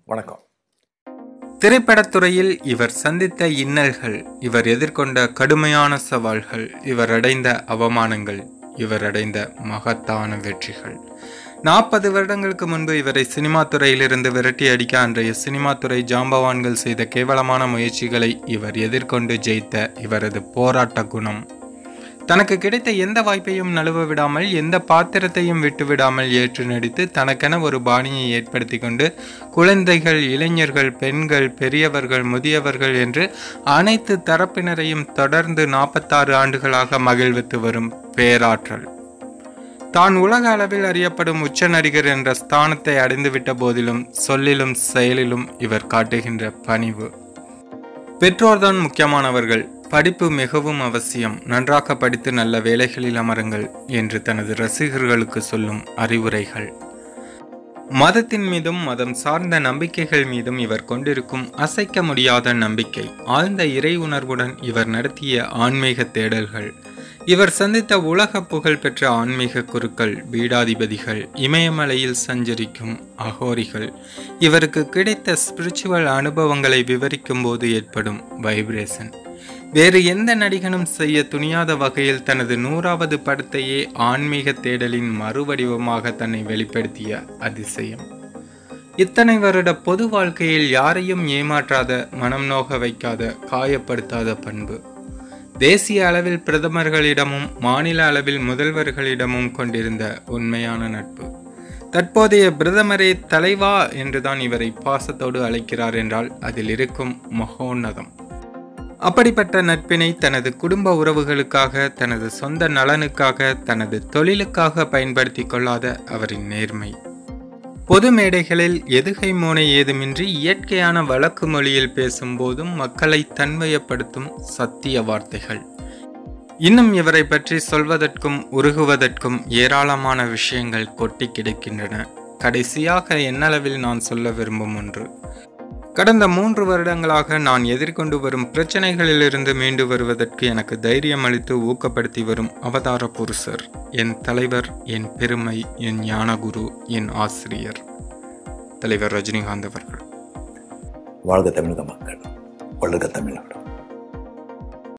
வணக்கம். திரைப்படத்துறையில் இவர் சந்தித்த இன்னல்கள், இவர் எதிர்கொண்ட கடுமையான சவால்கள், இவர் அடைந்த அவமானங்கள், இவர் அடைந்த மகத்தான வெற்றிகள். 40 வருடங்களுக்கு முன்பு இவரை சினிமா துறையிலிருந்து விரட்டி அடிக்க அன்றைய சினிமா துறை ஜாம்பவான்கள் செய்த கேவலமான முயற்சிகளை இவர் எதிர்கொண்டு ஜெயித்த இவரது போராட்ட குணம், தனக்கு கிடைத்த எந்த வாய்ப்பையும் நழுவ விடாமல், எந்த பாத்திரத்தையும் விட்டுவிடாமல் ஏற்று நடித்து தனக்கென ஒரு பாணியை ஏற்படுத்தி கொண்டு குழந்தைகள், இளைஞர்கள், பெண்கள், பெரியவர்கள், முதியவர்கள் என்று அனைத்து தரப்பினரையும் தொடர்ந்து 46 ஆண்டுகளாக மகிழ்வித்து வரும் பேராற்றல். தான் உலக அளவில் அறியப்படும் உச்ச நடிகர் என்ற ஸ்தானத்தை அடைந்துவிட்ட போதிலும் சொல்லிலும் செயலிலும் இவர் காட்டுகின்ற பணிவு. பெற்றோர்தான் முக்கியமானவர்கள், படிப்பு மிகவும் அவசியம், நன்றாக படித்து நல்ல வேலைகளில் அமருங்கள் என்று தனது ரசிகர்களுக்கு சொல்லும் அறிவுரைகள். மதத்தின் மீதும் மதம் சார்ந்த நம்பிக்கைகள் மீதும் இவர் கொண்டிருக்கும் அசைக்க முடியாத நம்பிக்கை, ஆழ்ந்த இறை உணர்வுடன் இவர் நடத்திய ஆன்மீக தேடல்கள், இவர் சந்தித்த உலக புகழ் பெற்ற ஆன்மீக குருக்கள், பீடாதிபதிகள், இமயமலையில் சஞ்சரிக்கும் அகோரிகள், இவருக்கு கிடைத்த ஸ்பிரிச்சுவல் அனுபவங்களை விவரிக்கும் போது ஏற்படும் வைப்ரேஷன், வேறு எந்த நடிகனும் செய்ய துணியாத வகையில் தனது 100வது படத்தையே ஆன்மீக தேடலின் மறுவடிவமாக தன்னை வெளிப்படுத்திய அதிசயம், இத்தனை வருட பொது வாழ்க்கையில் யாரையும் ஏமாற்றாத, மனம் நோக வைக்காத, காயப்படுத்தாத பண்பு, தேசிய அளவில் பிரதமர்களிடமும் மாநில அளவில் முதல்வர்களிடமும் கொண்டிருந்த உண்மையான நட்பு. தற்போதைய பிரதமரே தலைவா என்றுதான் இவரை பாசத்தோடு அழைக்கிறார் என்றால் அதில் இருக்கும் மகோன்னதம். அப்படிப்பட்ட நட்பினை தனது குடும்ப உறவுகளுக்காக, தனது சொந்த நலனுக்காக, தனது தொழிலுக்காக பயன்படுத்தி கொள்ளாத அவரின் நேர்மை, பொது மேடைகளில் எதுகை மோனை ஏதுமின்றி இயற்கையான வழக்கு மொழியில் பேசும்போதும் மக்களை தன்மையப்படுத்தும் சத்திய வார்த்தைகள். இன்னும் இவரை பற்றி சொல்வதற்கும் உருகுவதற்கும் ஏராளமான விஷயங்கள் கொட்டி கிடக்கின்றன. கடைசியாக என்னளவில் நான் சொல்ல விரும்பும் ஒன்று, கடந்த 3 வருடங்களாக நான் எதிர்கொண்டு வரும் பிரச்சனைகளிலிருந்து மீண்டு வருவதற்கு எனக்கு தைரியம் அளித்து ஊக்கப்படுத்தி வரும் அவதார புருஷர், என் தலைவர், என் பெருமை, என் ஞானகுரு, என் ஆசிரியர், தலைவர் ரஜினிகாந்த் அவர்கள். வாழ்க தமிழக மக்கள், வளர்க தமிழ்நாடு.